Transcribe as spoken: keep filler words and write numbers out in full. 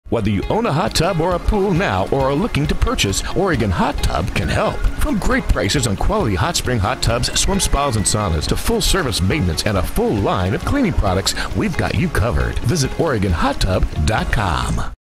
Whether you own a hot tub or a pool now or are looking to purchase, Oregon Hot Tub can help. From great prices on quality hot spring hot tubs, swim spas, and saunas to full service maintenance and a full line of cleaning products, we've got you covered. Visit Oregon Hot Tub dot com.